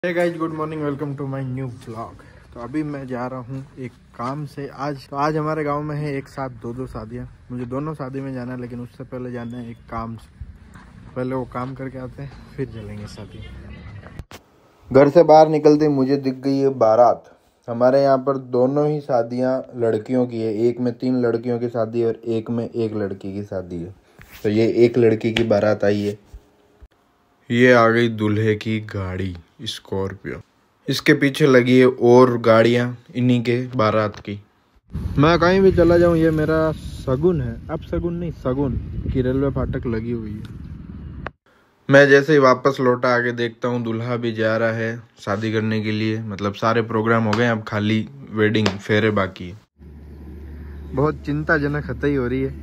Hey guys, good morning, welcome to my new vlog. तो अभी मैं जा रहा हूँ एक काम से। आज हमारे गांव में है एक साथ दो शादियाँ। मुझे दोनों शादी में जाना है, लेकिन उससे पहले जाना है एक काम से। पहले वो काम करके आते हैं, फिर चलेंगे शादी। घर से बाहर निकलते मुझे दिख गई है बारात। हमारे यहाँ पर दोनों ही शादियाँ लड़कियों की है। एक में 3 लड़कियों की शादी है और एक में 1 लड़की की शादी है। तो ये 1 लड़की की बारात आई है। ये आ गई दूल्हे की गाड़ी स्कॉर्पियो। इसके पीछे लगी है और गाड़ियां इन्हीं के बारात की। मैं कहीं भी चला जाऊं, ये मेरा शगुन है। अब शगुन नहीं, शगुन की रेलवे फाटक लगी हुई है। मैं जैसे ही वापस लौटा आगे देखता हूं दूल्हा भी जा रहा है शादी करने के लिए। मतलब सारे प्रोग्राम हो गए, अब खाली वेडिंग फेरे बाकी है। बहुत चिंताजनक हतई हो रही है।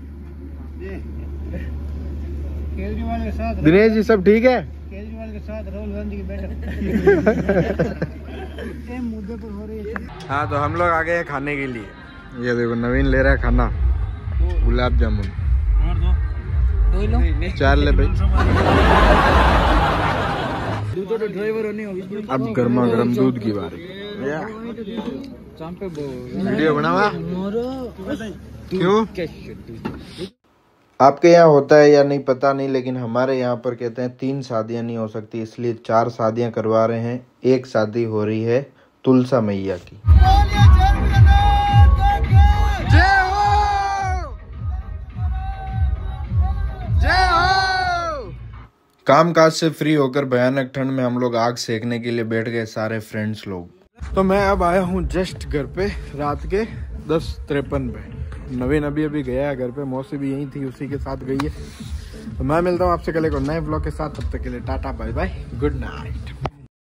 दिनेश जी सब ठीक है? केजरीवाल के साथ राहुल गांधी की बैठक मुद्दे पर हो रही है। हाँ, तो हम लोग आ गए हैं खाने के लिए। ये देखो नवीन ले रहा है खाना, गुलाब जामुन। और 4 ले भाई। अब गर्मा गर्म दूध की बारी। वीडियो बनावा क्यों? आपके यहाँ होता है या नहीं पता नहीं, लेकिन हमारे यहाँ पर कहते हैं 3 शादियाँ नहीं हो सकती, इसलिए 4 शादियाँ करवा रहे हैं। एक शादी हो रही है तुलसा मैया की। जय हो! जय हो! कामकाज से फ्री होकर भयानक ठंड में हम लोग आग सेकने के लिए बैठ गए सारे फ्रेंड्स लोग। तो मैं अब आया हूँ जस्ट घर पे रात के 10:53 पे। नवीन अभी गया है घर पे, मौसी भी यहीं थी, उसी के साथ गई है। तो मैं मिलता हूँ आपसे कल एक नए ब्लॉग के साथ। तब तक के लिए tata bye bye, good night.